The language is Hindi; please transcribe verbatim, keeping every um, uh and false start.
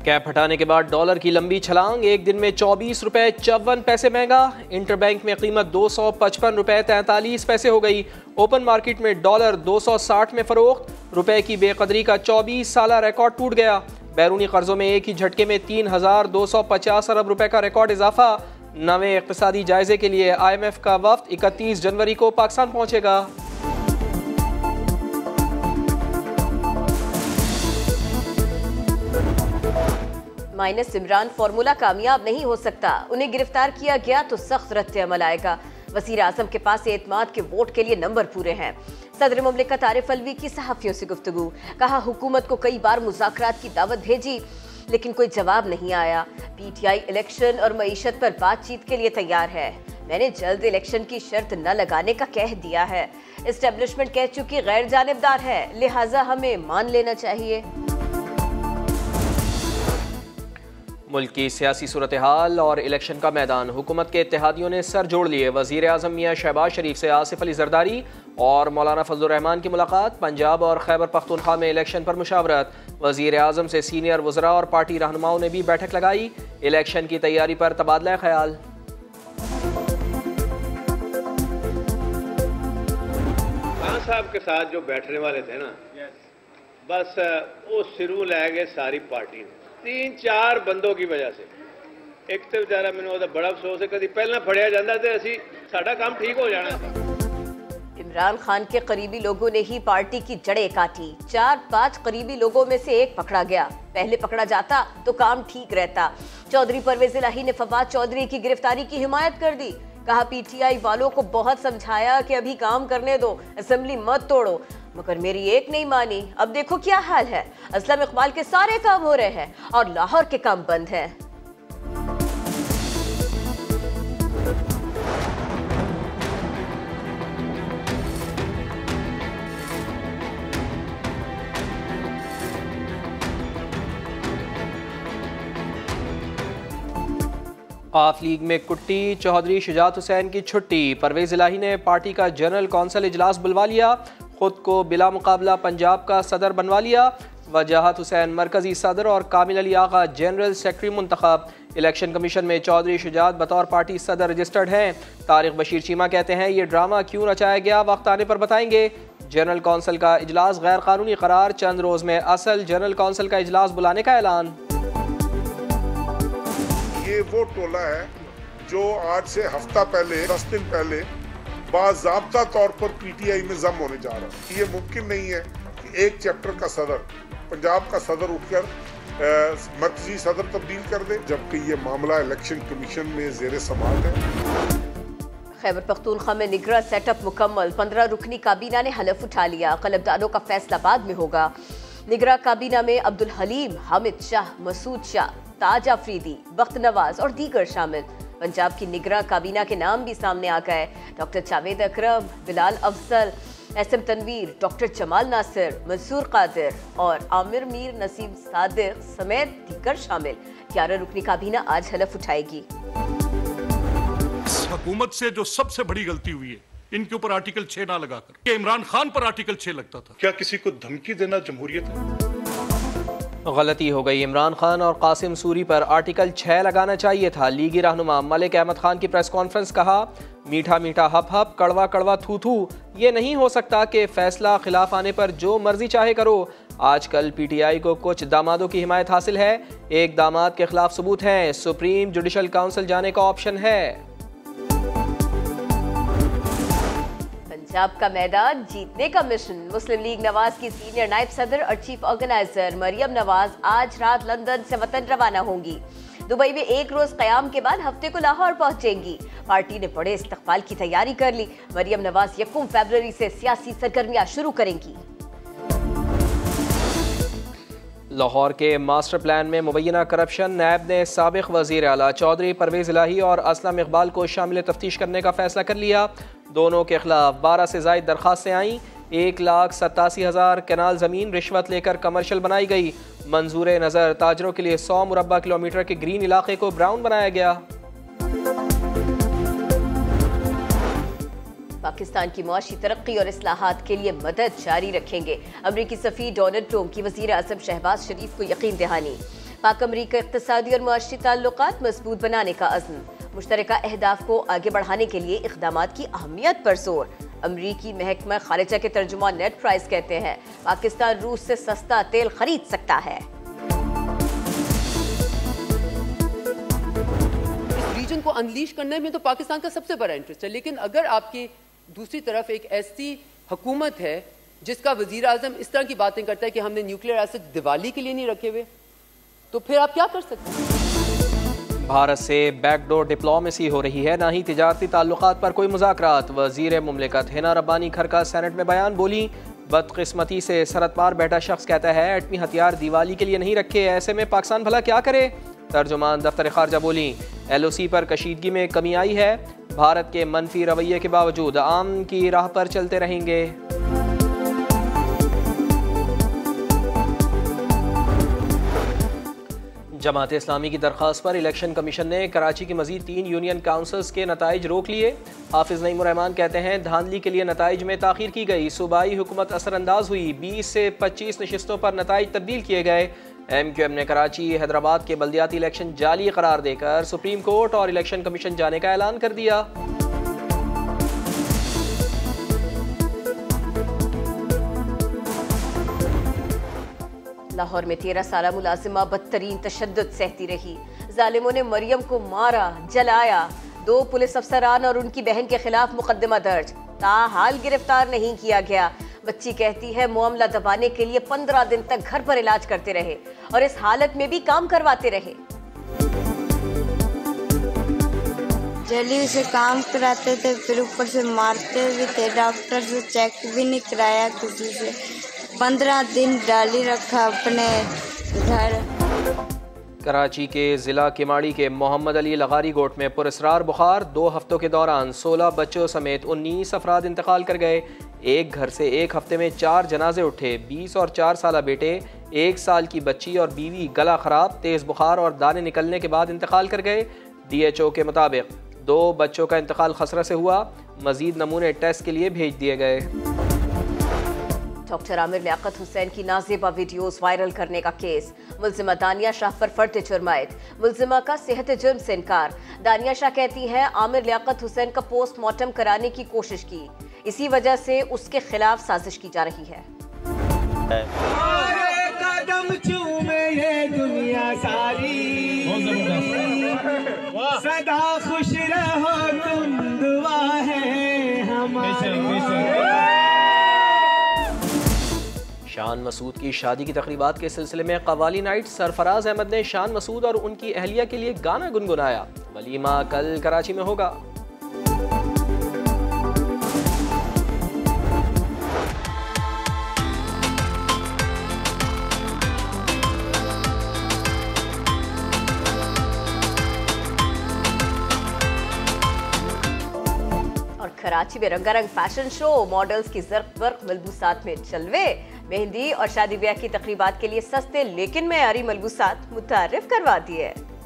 कैप हटाने के बाद डॉलर की लंबी छलांग, एक दिन में चौबीस रुपए चौवन पैसे महंगा। इंटरबैंक में कीमत दो सौ पचपन रुपए तैंतालीस पैसे हो गई। ओपन मार्केट में डॉलर दो सौ साठ में फरोख्त। रुपए की बेकदरी का चौबीस साल रिकॉर्ड टूट गया। बैरूनी कर्जों में एक ही झटके में तीन हजार दो सौ पचास अरब रुपए का रिकॉर्ड इजाफा। नवे इक्तिसादी जायजे के लिए आई एम एफ का वफ्द इकतीस जनवरी को पाकिस्तान पहुंचेगा। माइनस इमरान फार्मूला कामयाब नहीं हो सकता, उन्हें गिरफ्तार किया गया तो सख्त रद्द अमल आएगा। वजीर आजम के पास एतमाद के वोट के लिए नंबर पूरे हैं। सदर मुमलिकत आरिफ अलवी की सहाफियों से गुफ्तगू, कहा हुकूमत को कई बार मुज़ाकरात की दावत भेजी लेकिन कोई जवाब नहीं आया। पीटीआई इलेक्शन और मईशत पर बातचीत के लिए तैयार है। मैंने जल्द इलेक्शन की शर्त न लगाने का कह दिया है। एस्टेब्लिशमेंट कह चुकी गैर जानिबदार है, लिहाजा हमें मान लेना चाहिए। मुल्क की सियासी सूरत हाल और इलेक्शन का मैदान, हुकूमत के इत्तेहादियों ने सर जोड़ लिए। वज़ीर आज़म मियां शहबाज शरीफ से आसिफ अली जरदारी और मौलाना फजलुर रहमान की मुलाकात। पंजाब और खैबर पख्तूनख्वा में इलेक्शन पर मुशावरत। वज़ीर आज़म से सीनियर वज़रा और पार्टी रहनुमाओं ने भी बैठक लगाई। इलेक्शन की तैयारी पर तबादला ख्याल। खान साहब के साथ जो बैठने वाले थे ना, बस वो सिरू लै गए सारी पार्टी ने, तीन चार बंदों की वजह से। एक तो बेचारा मैंने बड़ा अफसोस है, कभी पहला फड़िया जाता तो असी साडा काम ठीक हो जाना था। इमरान खान के करीबी लोगों ने ही पार्टी की जड़ें काटी। चार पांच करीबी लोगों में से एक पकड़ा गया। पहले पकड़ा जाता तो काम ठीक रहता। चौधरी परवेज इलाही ने फवाद चौधरी की गिरफ्तारी की हिमायत कर दी। कहा पीटीआई वालों को बहुत समझाया कि अभी काम करने दो, असेंबली मत तोड़ो, मगर मेरी एक नहीं मानी। अब देखो क्या हाल है। असलम इकबाल के सारे काम हो रहे हैं और लाहौर के काम बंद हैं। आफ लीग में कुट्टी, चौधरी शुजात हुसैन की छुट्टी। परवेज इलाही ने पार्टी का जनरल कौंसिल इजलास बुलवा लिया। खुद को बिला मुकाबला पंजाब का सदर बनवा लिया। वजाहत हुसैन मरकजी सदर और कामिल अली आगा जनरल सेक्रेटरी मुंतखब। इलेक्शन कमीशन में चौधरी शुजात बतौर पार्टी सदर रजिस्टर्ड हैं। तारिक बशीर चीमा कहते हैं ये ड्रामा क्यों रचाया गया, वक्त आने पर बताएंगे। जनरल कौंसिल का इजलास गैर कानूनी करार, चंद रोज में असल जनरल कौंसिल का इजलास बुलाने का ऐलान। ये वो टोला है जो आज से हफ्ता पहले दस दिन पहले बाज़ाब्ता तौर पर पीटीआई में जम होने जा रहा है। ये मुमकिन नहीं है कि एक चैप्टर का सदर, पंजाब का सदर उठकर मर्कजी सदर तब्दील कर दे, जबकि ये मामला इलेक्शन कमीशन में जेर समाअत है। खैबर पख्तूनख्वा में निगरां सेटअप मुकम्मल। पंद्रह रुकनी काबीना ने हलफ उठा लिया। कलबदारों का फैसला बाद में होगा। निगरां काबीना में अब्दुल हलीम, हामिद शाह, मसूद शाह, ताज अफरीदी, बख्त नवाज और दीगर शामिल। पंजाब की निगरां काबीना के नाम भी सामने आ गए। Doctor Javed Akram, Bilal Afzal, S M Tanveer, doctor Jamal Nasir, Mansoor Qadir और आमिर मीर नसीब सादिक समेत दीगर शामिल। ग्यारह रुकनी काबीना आज हलफ उठाएगी। हुकूमत से जो सबसे बड़ी गलती हुई है, इनके ऊपर आर्टिकल छह ना लगाकर, इमरान खान पर आर्टिकल छह लगता था। क्या किसी को धमकी देना जमहूरियत है? गलती हो गई। इमरान खान और कासिम सूरी पर आर्टिकल छह लगाना चाहिए था। लीगी रहनुमा मलिक अहमद खान की प्रेस कॉन्फ्रेंस, कहा मीठा मीठा हप हप, कड़वा कड़वा थू थू। ये नहीं हो सकता कि फैसला खिलाफ आने पर जो मर्जी चाहे करो। आजकल पीटीआई को कुछ दामादों की हिमायत हासिल है। एक दामाद के खिलाफ सबूत हैं। सुप्रीम जुडिशल काउंसिल जाने का ऑप्शन है। पंजाब का मैदान जीतने का मिशन। मुस्लिम लीग नवाज की सीनियर नायब सदर और चीफ ऑर्गेनाइजर मरियम नवाज आज रात लंदन से वतन रवाना होंगी। दुबई में एक रोज कयाम के बाद हफ्ते को लाहौर पहुंचेंगी। पार्टी ने बड़े इस्तकबाल की तैयारी कर ली। मरियम नवाज यकम फरवरी से सियासी सरगर्मियां शुरू करेंगी। लाहौर के मास्टर प्लान में मुबैना करप्शन, नैब ने साबिक वजीर आला चौधरी परवेज इलाही और असलम इकबाल को शामिल तफ्तीश करने का फैसला कर लिया। दोनों के खिलाफ बारह से ज्यादा दरखास्तें आईं। एक लाख सतासी हजार कैनाल जमीन रिश्वत लेकर कमर्शियल बनाई गई। मंजूर नजर ताजरों के लिए सौ मुरब्बा किलोमीटर के ग्रीन इलाके को ब्राउन बनाया गया। पाकिस्तान की मुआशी तरक्की और इस्लाहात के लिए मदद जारी रखेंगे। अमरीकी सफीर डोनाल्ड ट्रंप की वजीर आजम शहबाज शरीफ को यकीन दहानी। पाक अमरीका इक़्तिसादी और मुआशरी ताल्लुकात मजबूत बनाने का अज़्म, मुश्तरका अहदाफ को आगे बढ़ाने के लिए इक़दामात की अहमियत पर जोर। अमरीकी महकमा खारिजा के तर्जुमान नेट प्राइस कहते हैं पाकिस्तान रूस से सस्ता तेल खरीद सकता है। इस रीजन को अनलीश करने में तो पाकिस्तान का सबसे बड़ा इंटरेस्ट है, लेकिन अगर आपकी दूसरी तरफ एक ऐसी हुकूमत है जिसका वजीर आजम इस तरह की बातें करता है कि हमने न्यूक्लियर एसिड दिवाली के लिए नहीं रखे हुए, तो फिर आप क्या कर सकते हैं? भारत से बैकडोर डिप्लोमेसी हो रही है, ना ही तिजारती ताल्लुकात पर कोई मुज़ाकरात। वज़ीर मुमलिकत हिना रब्बानी खर का सेनेट में बयान, बोली बदकिस्मती से सरहद पार बैठा शख्स कहता है एटमी हथियार दिवाली के लिए नहीं रखे, ऐसे में पाकिस्तान भला क्या करे। तर्जुमान दफ्तर खारजा बोली एल ओ सी पर कशीदगी में कमी आई है, भारत के मनफी रवैये के बावजूद आम की राह पर चलते रहेंगे। जमात इस्लामी की दरख्वास्त पर इलेक्शन कमीशन ने कराची की मजीद तीन यूनियन काउंसिल्स के नताइज रोक लिए। हाफिज नईमुर रहमान कहते हैं धांधली के लिए नताइज में ताखीर की गई, सूबाई हुकूमत असरअंदाज हुई, बीस से पच्चीस नशिस्तों पर नताइज तब्दील किए गए। एम क्यू एम ने कराची हैदराबाद के बल्दियाती इलेक्शन जाली करार देकर सुप्रीम कोर्ट और इलेक्शन कमीशन जाने का ऐलान कर दिया। लाहौर में तेरह साल मुलाजिमा बदतरीन तशद्दुद सहती रही, जालिमों ने मरियम को मारा, जलाया। दो पुलिस अफसरान और उनकी बहन के खिलाफ मुकदमा दर्ज, ताहाल गिरफ्तार नहीं किया गया। बच्ची कहती है मामला दबाने के लिए पंद्रह दिन तक घर पर इलाज करते रहे और इस हालत में भी काम करवाते रहे। जल्दी उसे काम कराते थे, फिर ऊपर से मारते भी थे, डॉक्टर से चेक भी नहीं कराया किसी से। पंद्रह दिन डाली रखा अपने घर। कराची के ज़िला किमाड़ी के मोहम्मद अली लगारी गोट में पुरस्रार बुखार, दो हफ्तों के दौरान सोलह बच्चों समेत उन्नीस अफराद इंतकाल कर गए। एक घर से एक हफ्ते में चार जनाजे उठे, बीस और चार साल बेटे, एक साल की बच्ची और बीवी गला खराब, तेज़ बुखार और दाने निकलने के बाद इंतकाल कर गए। डी एच ओ के मुताबिक दो बच्चों का इंतकाल खसरा से हुआ, मजीद नमूने टेस्ट के लिए भेज दिए गए। डॉक्टर आमिर लियाकत हुसैन की नाज़ेबा वीडियोस वायरल करने का केस, मुल्जिमा दानिया शाह पर फर्द जुर्मायत, मुल्जिमा का सेहत जुर्म से इनकार। दानिया शाह कहती है आमिर लियाकत हुसैन का पोस्टमार्टम कराने की कोशिश की, इसी वजह से उसके खिलाफ साजिश की जा रही है। कदम चूमे ये दुनिया सारी, सदा खुश रहो तुम, दुआ है हमारी। शान मसूद की शादी की तकरीबात के सिलसिले में कवाली नाइट, सरफराज अहमद ने शान मसूद और उनकी अहलिया के लिए गाना गुनगुनाया। वलीमा कल कराची में होगा। कराची में रंगारंग फैशन शो, मॉडल्स की ज़र्क वर्क मलबूसात में जलवे, मेहंदी और शादी ब्याह की तकरीबात के लिए सस्ते लेकिन मेयारी मलबूसात मुतारिफ करवा दिए।